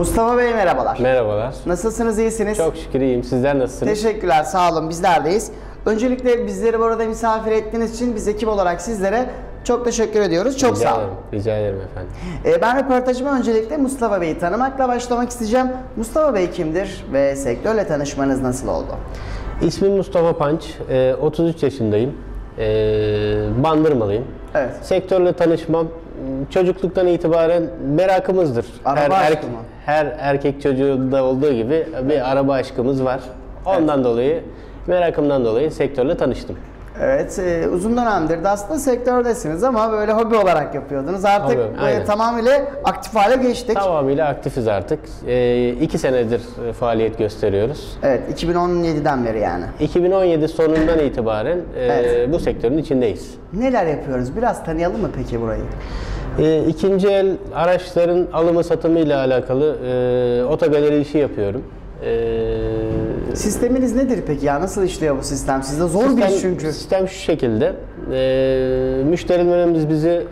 Mustafa Bey merhabalar. Merhabalar. Nasılsınız, iyisiniz? Çok şükür iyiyim. Sizler nasılsınız? Teşekkürler, sağ olun. Bizlerdeyiz. Öncelikle bizleri burada misafir ettiğiniz için biz ekip olarak sizlere çok teşekkür ediyoruz. Çok sağ olun. Rica ederim efendim. Ben röportajıma öncelikle Mustafa Bey'i tanımakla başlamak isteyeceğim. Mustafa Bey kimdir ve sektörle tanışmanız nasıl oldu? İsmim Mustafa Panç. 33 yaşındayım. Bandırmalıyım. Evet. Sektörle tanışmam çocukluktan itibaren merakımızdır. Araba aşkı mı? Her erkek çocuğunda olduğu gibi bir araba aşkımız var. Ondan dolayı, merakımdan dolayı sektörle tanıştım. Evet, uzun dönemdir de aslında sektördesiniz ama böyle hobi olarak yapıyordunuz. Artık tamamıyla aktif hale geçtik. Tamamıyla aktifiz artık. 2 senedir faaliyet gösteriyoruz. Evet, 2017'den beri yani. 2017 sonundan itibaren bu sektörün içindeyiz. Neler yapıyoruz? Biraz tanıyalım mı peki burayı? İkinci el araçların alımı satımı ile alakalı otogaleri işi yapıyorum. Sisteminiz nedir peki ya? Nasıl işliyor bu sistem? Sizde zor bir iş çünkü. Sistem şu şekilde. Müşterilerimiz bizi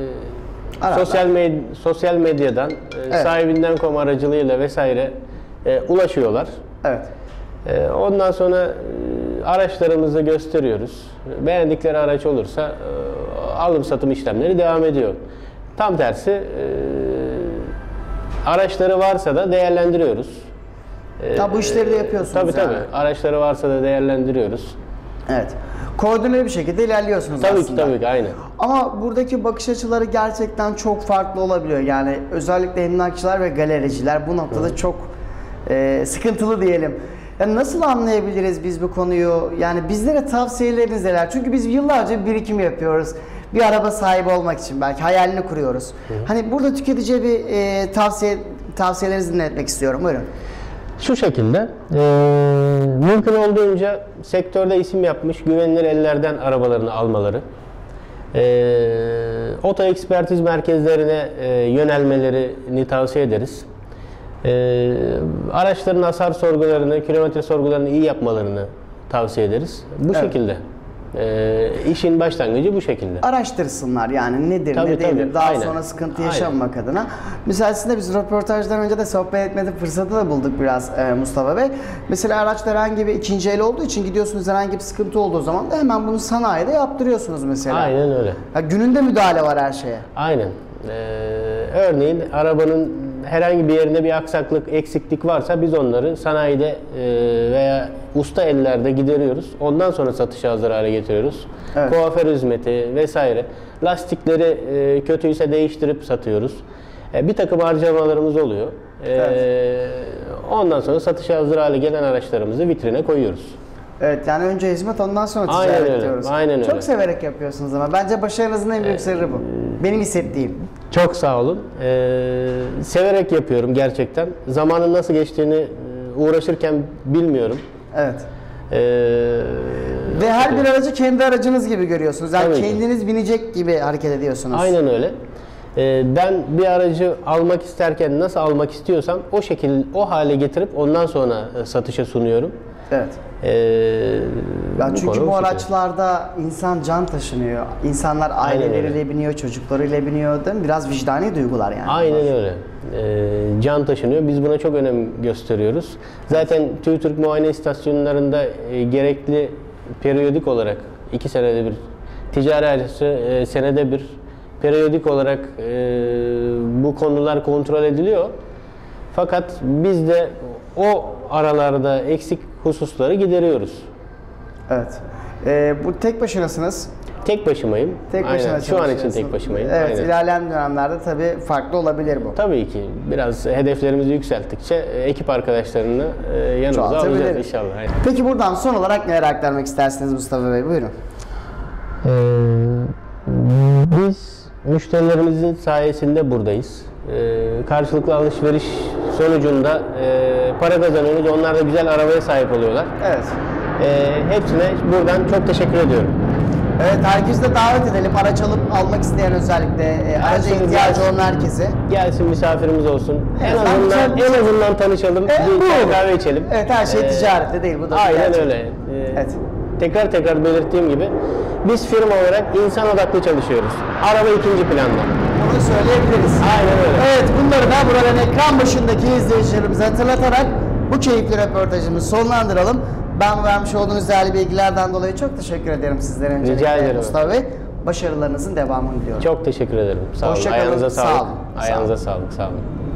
sosyal medyadan, sahibinden.com aracılığıyla vesaire ulaşıyorlar. Evet. Ondan sonra araçlarımızı gösteriyoruz. Beğendikleri araç olursa alım satım işlemleri devam ediyor. Tam tersi araçları varsa da değerlendiriyoruz. Ya bu işleri de yapıyorsunuz tabii. Araçları varsa da değerlendiriyoruz. Evet. Koordineli bir şekilde ilerliyorsunuz aslında. Tabii ki, aynen. Ama buradaki bakış açıları gerçekten çok farklı olabiliyor. Yani özellikle emlakçılar ve galericiler bu noktada çok sıkıntılı diyelim. Yani nasıl anlayabiliriz biz bu konuyu? Yani bizlere tavsiyeleriniz neler? Çünkü biz yıllarca birikim yapıyoruz. Bir araba sahibi olmak için belki hayalini kuruyoruz. Hani burada tüketiciye bir tavsiyelerinizi dinletmek istiyorum. Buyurun. Şu şekilde, mümkün olduğunca sektörde isim yapmış, güvenilir ellerden arabalarını almaları, oto ekspertiz merkezlerine yönelmelerini tavsiye ederiz. Araçların hasar sorgularını, kilometre sorgularını iyi yapmalarını tavsiye ederiz. Bu şekilde. İşin başlangıcı bu şekilde. Araştırsınlar yani nedir, ne değildir. Daha sonra sıkıntı yaşamamak adına. Mesela sizinle biz röportajdan önce de sohbet etme fırsatı da bulduk biraz Mustafa Bey. Mesela araçlar herhangi bir ikinci el olduğu için gidiyorsunuz, herhangi bir sıkıntı olduğu zaman da hemen bunu sanayide yaptırıyorsunuz mesela. Aynen öyle. Ya gününde müdahale var her şeye. Aynen. Örneğin arabanın herhangi bir yerinde bir aksaklık, eksiklik varsa biz onları sanayide veya usta ellerde gideriyoruz. Ondan sonra satışa hazır hale getiriyoruz. Evet. Kuaför hizmeti vesaire. Lastikleri kötüyse değiştirip satıyoruz. Bir takım harcamalarımız oluyor. Ondan sonra satışa hazır hale gelen araçlarımızı vitrine koyuyoruz. Evet, yani önce hizmet, ondan sonra ticaret diyoruz. Aynen öyle. Çok severek yapıyorsunuz ama bence başarınızın en büyük sırrı bu. Benim hissettiğim. Çok sağ olun. Severek yapıyorum gerçekten. Zamanın nasıl geçtiğini uğraşırken bilmiyorum. Evet. Ve her bir aracı kendi aracınız gibi görüyorsunuz. Yani kendiniz binecek gibi hareket ediyorsunuz. Aynen öyle. Ben bir aracı almak isterken nasıl almak istiyorsam o şekilde, o hale getirip ondan sonra satışa sunuyorum. Evet. Ya çünkü bu araçlarda insan can taşınıyor. İnsanlar aileleriyle biniyor, çocuklarıyla biniyor, değil mi? Biraz vicdani duygular yani. Aynen öyle. Can taşınıyor. Biz buna çok önem gösteriyoruz. Zaten TÜİTÜRK muayene istasyonlarında gerekli periyodik olarak 2 senede bir, ticari araçı senede bir periyodik olarak bu konular kontrol ediliyor. Fakat biz de o aralarda eksik hususları gideriyoruz. Evet. Bu tek başınasınız. Tek başımayım. Tek başına şu an için tek başımayım. Evet, aynen. ilerleyen dönemlerde tabii farklı olabilir bu. Tabii ki. Biraz hedeflerimizi yükselttikçe ekip arkadaşlarını yanımıza alacağız inşallah. Aynen. Peki buradan son olarak neler aktarmak istersiniz Mustafa Bey? Buyurun. Biz müşterilerimizin sayesinde buradayız. Karşılıklı alışveriş sonucunda para kazanıyoruz. Onlar da güzel arabaya sahip oluyorlar. Evet. Hepsine buradan çok teşekkür ediyorum. Evet, herkesi de davet edelim. Araç alıp almak isteyen özellikle araca ihtiyacı olan herkese. Gelsin, misafirimiz olsun. Evet, en azından tanışalım. Bir kahve içelim. Evet, her şey ticarette değil. Bu da aynen gerçek. öyle. Evet. tekrar tekrar belirttiğim gibi biz firma olarak insan odaklı çalışıyoruz. Araba ikinci planda. Bunu söyleyebiliriz. Aynen öyle. Evet, bunları da buradan ekran başındaki izleyicilerimize hatırlatarak bu keyifli röportajımızı sonlandıralım. Ben vermiş olduğunuz değerli bilgilerden dolayı çok teşekkür ederim sizlere öncelikle. Rica ederim. Mustafa Bey. Başarılarınızın devamını diliyorum. Çok teşekkür ederim. Sağ olun. Hoşça kalın, Ayağınıza sağ sağlık. olun. Ayağınıza sağlık. Sağ olun.